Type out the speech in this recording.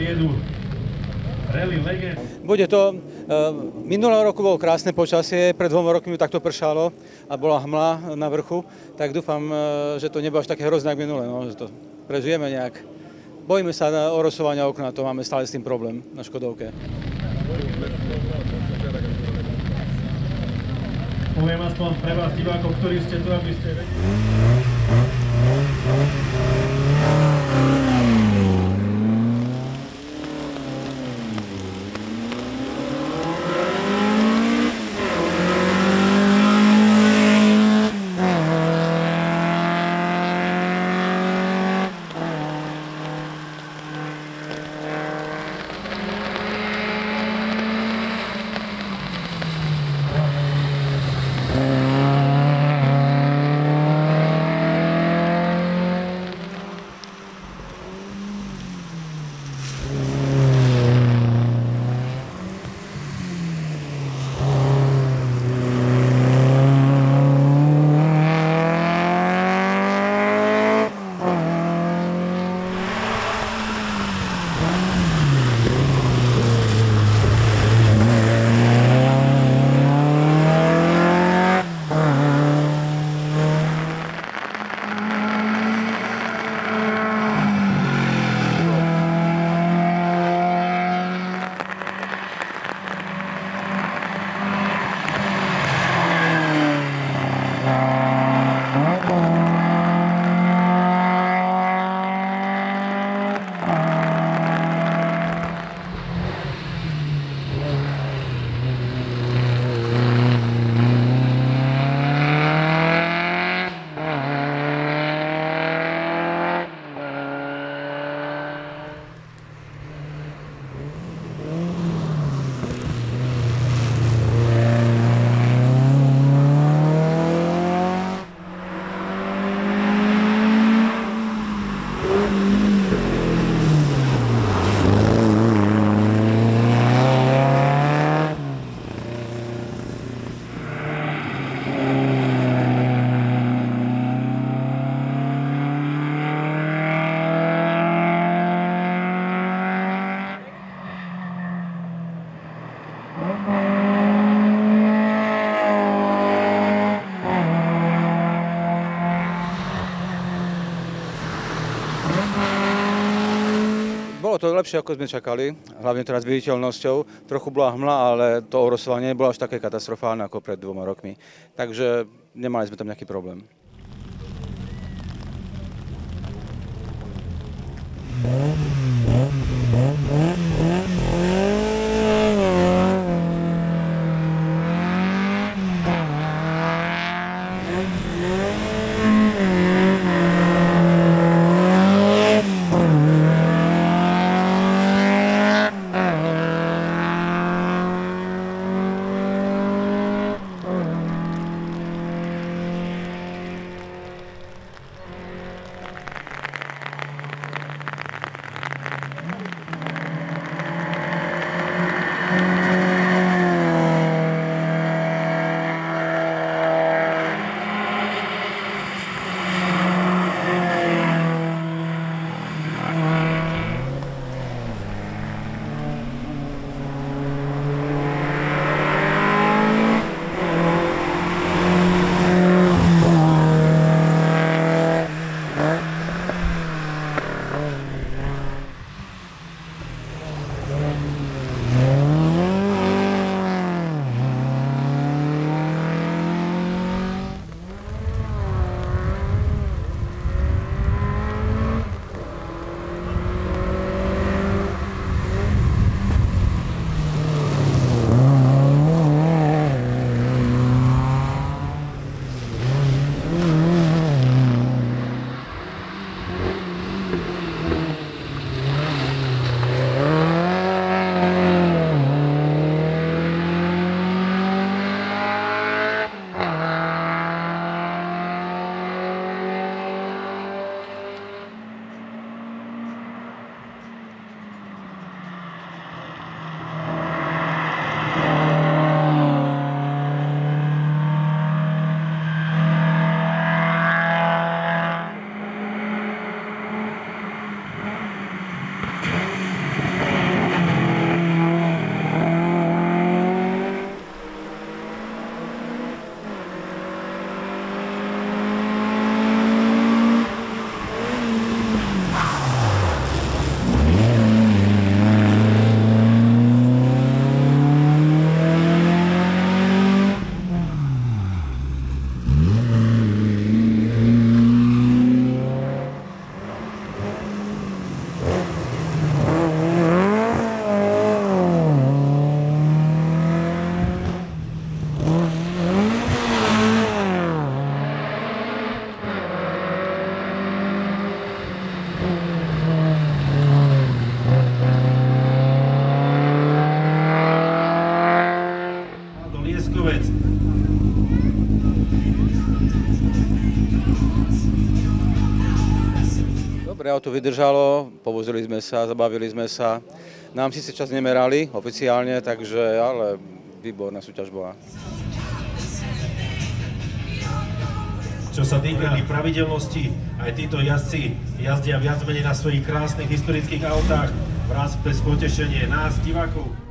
triedu Rally Legend. Bude to, minulého roku bolo krásne počasie, pred 2 rokmi takto pršalo a bola hmla na vrchu, tak dúfam, že to nebude až také hrozné ako minulé, no, že to prežijeme nejak. Bojíme sa orosovania okna, to máme stále s tým problém na Škodovke. Poviem aspoň pre vás divákov, ktorí ste tu, aby ste vedeli. Bolo to lepšie, ako sme čakali, hlavne teraz viditeľnosťou. Trochu bola hmla, ale to orosovanie nebolo až také katastrofálne ako pred 2 rokmi. Takže nemali sme tam nejaký problém. Lieskovec. Dobre, auto vydržalo, povozili sme sa, zabavili sme sa. Nám síce čas nemerali oficiálne, takže, ale výborná súťaž bola. Čo sa týka pravidelnosti, aj títo jazdci jazdia viac menej na svojich krásnych historických autách. Raz bez potešenie nás, divákov.